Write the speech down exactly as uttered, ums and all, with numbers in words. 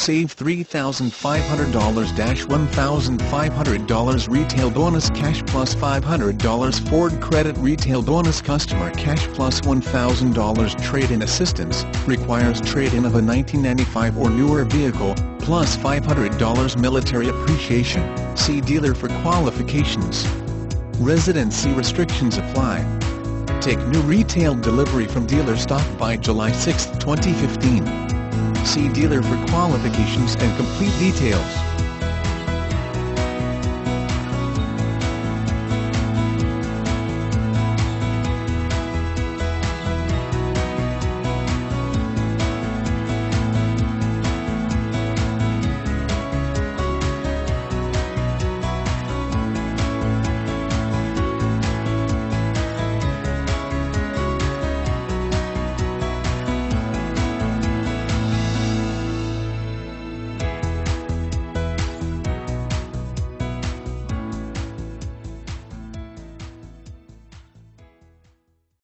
Save three thousand five hundred dollars to one thousand five hundred dollars retail bonus cash plus five hundred dollars Ford credit retail bonus customer cash plus one thousand dollars trade-in assistance, requires trade-in of a nineteen ninety-five or newer vehicle, plus five hundred dollars military appreciation. See dealer for qualifications. Residency restrictions apply. Take new retail delivery from dealer stock by July sixth, twenty fifteen. See dealer for qualifications and complete details.